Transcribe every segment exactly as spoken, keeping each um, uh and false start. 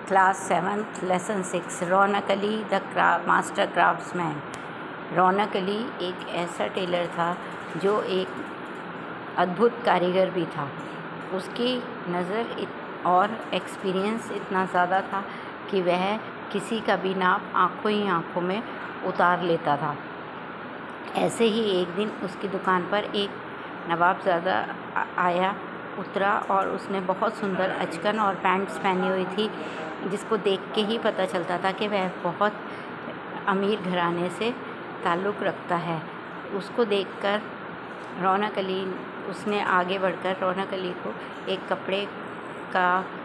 Class seventh lesson six Raunak Ali the craft master craftsman. Raunak Ali एक ऐसा Taylor था जो एक अद्भुत कारीगर भी था। उसकी नज़र इत और एक्सपीरियंस इतना ज़्यादा था कि वह किसी का भी नाप आँखों ही आँखों में उतार लेता था। ऐसे ही एक दिन उसकी दुकान पर एक नवाबजादा आया उतरा और उसने बहुत सुंदर अचकन और पैंट्स पहनी हुई थी, जिसको देख के ही पता चलता था कि वह बहुत अमीर घराने से ताल्लुक़ रखता है। उसको देखकर रौनक अली उसने आगे बढ़कर रौनक अली को एक कपड़े का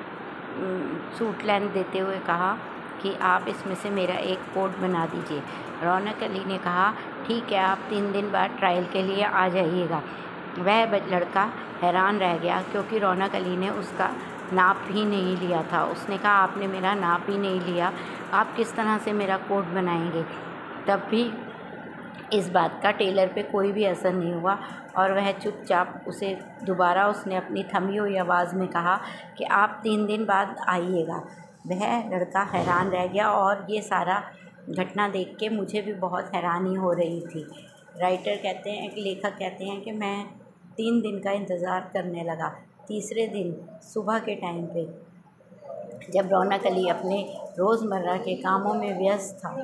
सूट लेंथ देते हुए कहा कि आप इसमें से मेरा एक कोट बना दीजिए। रौनक अली ने कहा ठीक है, आप तीन दिन बाद ट्रायल के लिए आ जाइएगा। वह लड़का हैरान रह गया क्योंकि रौनक अली ने उसका नाप ही नहीं लिया था। उसने कहा आपने मेरा नाप ही नहीं लिया, आप किस तरह से मेरा कोट बनाएंगे। तब भी इस बात का टेलर पे कोई भी असर नहीं हुआ और वह चुपचाप उसे दोबारा उसने अपनी थमी हुई आवाज़ में कहा कि आप तीन दिन बाद आइएगा। वह लड़का हैरान रह गया और ये सारा घटना देख के मुझे भी बहुत हैरानी हो रही थी। राइटर कहते हैं कि लेखक कहते हैं कि मैं तीन दिन का इंतज़ार करने लगा। तीसरे दिन सुबह के टाइम पे जब रौनक अली अपने रोज़मर्रा के कामों में व्यस्त था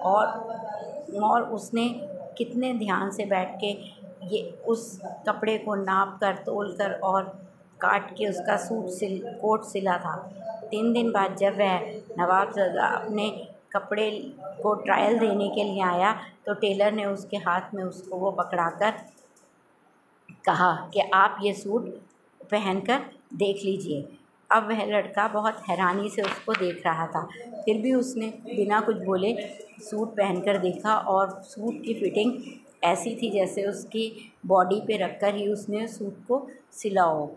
और और उसने कितने ध्यान से बैठ के ये उस कपड़े को नाप कर तोल कर और काट के उसका सूट सिल कोट सिला था। तीन दिन बाद जब वह नवाबजादा अपने कपड़े को ट्रायल देने के लिए आया तो टेलर ने उसके हाथ में उसको वो पकड़ाकर कहा कि आप ये सूट पहनकर देख लीजिए। अब वह लड़का बहुत हैरानी से उसको देख रहा था, फिर भी उसने बिना कुछ बोले सूट पहनकर देखा और सूट की फिटिंग ऐसी थी जैसे उसकी बॉडी पे रखकर ही उसने सूट को सिला हो।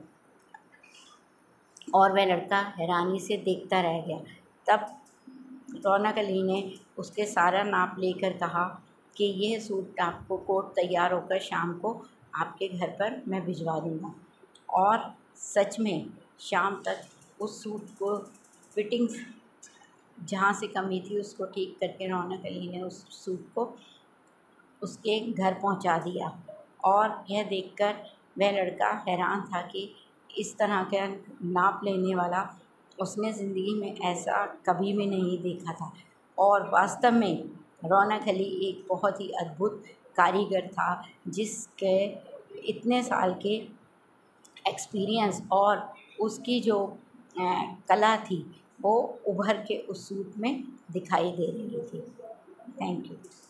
और वह लड़का हैरानी से देखता रह गया। तब रौनक अली ने उसके सारा नाप लेकर कहा कि यह सूट आपको कोट तैयार होकर शाम को आपके घर पर मैं भिजवा दूँगा। और सच में शाम तक उस सूट को फिटिंग जहाँ से कमी थी उसको ठीक करके रौनक अली ने उस सूट को उसके घर पहुँचा दिया। और यह देखकर वह लड़का हैरान था कि इस तरह का नाप लेने वाला उसने ज़िंदगी में ऐसा कभी भी नहीं देखा था। और वास्तव में रौनक अली एक बहुत ही अद्भुत कारीगर था, जिसके इतने साल के एक्सपीरियंस और उसकी जो कला थी वो उभर के उस सूट में दिखाई दे रही थी। Thank you.